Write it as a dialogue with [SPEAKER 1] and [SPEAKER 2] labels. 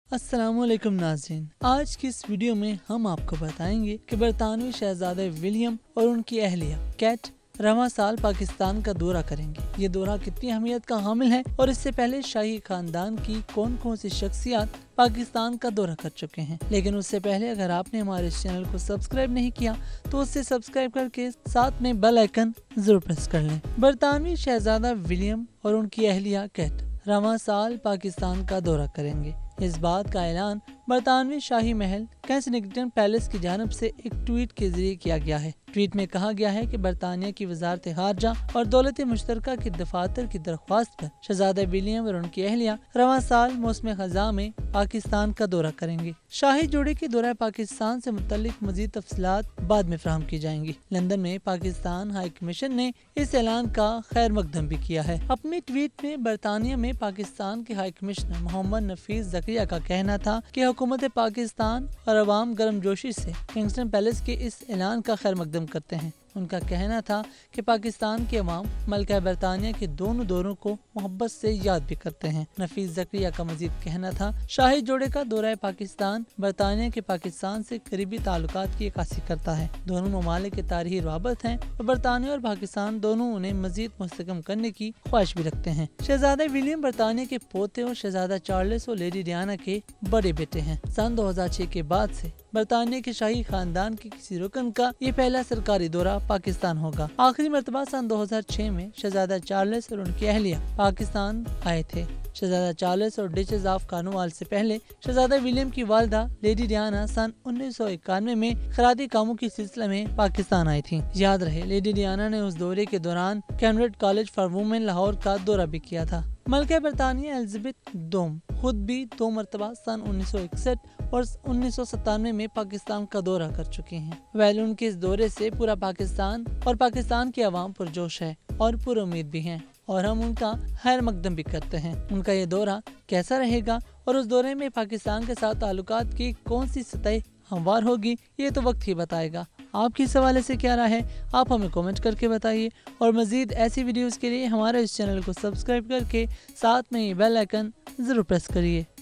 [SPEAKER 1] अस्सलामुअलैकुम नाज़रीन, आज की इस वीडियो में हम आपको बताएंगे कि बरतानवी शहजादे विलियम और उनकी अहलिया कैट रवां साल पाकिस्तान का दौरा करेंगे। ये दौरा कितनी अहमियत का हामिल है और इससे पहले शाही खानदान की कौन कौन सी शख्सियत पाकिस्तान का दौरा कर चुके हैं। लेकिन उससे पहले अगर आपने हमारे इस चैनल को सब्सक्राइब नहीं किया तो उससे सब्सक्राइब करके साथ में बेल आइकन जरूर प्रेस कर लें। बरतानवी शहजादा विलियम और उनकी अहलिया कैट रवां साल पाकिस्तान का दौरा करेंगे। इस बात का ऐलान बरतानवी शाही महल कैंसनिंगटन पैलेस की जानिब से एक ट्वीट के जरिए किया गया है। ट्वीट में कहा गया है कि बरतानिया की वजारत खारजा और दौलत मुश्तरका की दफातर की दरख्वास्त पर शहजादा विलियम और उनकी अहलिया रवां साल मौसम खज़ा में पाकिस्तान का दौरा करेंगे। शाही जोड़े के दौरा पाकिस्तान से मुतल्लिक मजीद तफसीलात बाद में फराहम की जाएंगी। लंदन में पाकिस्तान हाई कमीशन ने इस ऐलान का खैर मकदम भी किया है। अपने ट्वीट में बरतानिया में पाकिस्तान के हाई कमिश्नर मोहम्मद नफीस ज़करिया का कहना था कि हुकूमत पाकिस्तान और अवाम गर्मजोशी से किंगस्टन पैलेस के इस ऐलान का खैर मकदम करते हैं। उनका कहना था कि पाकिस्तान के अवाम मलका बरतानिया के दोनों दौरों को मोहब्बत से याद भी करते हैं। नफीस ज़करिया का मजीद कहना था, शाही जोड़े का दौरा पाकिस्तान बरतानिया के पाकिस्तान से करीबी ताल्लुकात की अक्कासी करता है। दोनों ममालिक के तारीखी रवाबत हैं और बरतानिया और पाकिस्तान दोनों उन्हें मजीद मुस्तहकम करने की ख्वाहिश भी रखते हैं। शहजादा विलियम बरतानिया के पोते और शहजादा चार्ल्स और लेडी डियाना के बड़े बेटे हैं। सन 2006 के बाद से बरतानिया के शाही खानदान के किसी रुकन का ये पहला सरकारी दौरा पाकिस्तान होगा। आखिरी मर्तबा सन 2006 में शहजादा चार्ल्स और उनकी अहलिया पाकिस्तान आए थे। शहजादा चार्ल्स और डचेस ऑफ कॉर्नवाल से पहले शहजादा विलियम की वालिदा लेडी डियाना सन 1991 में खरादी कामों के सिलसिले में पाकिस्तान आई थी। याद रहे, लेडी डियाना ने उस दौरे के दौरान Cambridge college for women Lahore का दौरा भी किया था। मलका बरतानिया एलिजाबेथ दोम खुद भी 2 मरतबा सन 1961 और 1997 में पाकिस्तान का दौरा कर चुके हैं। वैल उनके इस दौरे से पूरा पाकिस्तान और पाकिस्तान के अवाम पुरजोश है और पुरुम्मीद भी हैं और हम उनका खैर मकदम भी करते हैं। उनका ये दौरा कैसा रहेगा और उस दौरे में पाकिस्तान के साथ ताल्लुकात की कौन सी सतह हमवार होगी, ये तो वक्त ही बताएगा। आपकी इस हवाले से क्या राय है, आप हमें कमेंट करके बताइए और मजीद ऐसी वीडियोस के लिए हमारे इस चैनल को सब्सक्राइब करके साथ में बेल आइकन जरूर प्रेस करिए।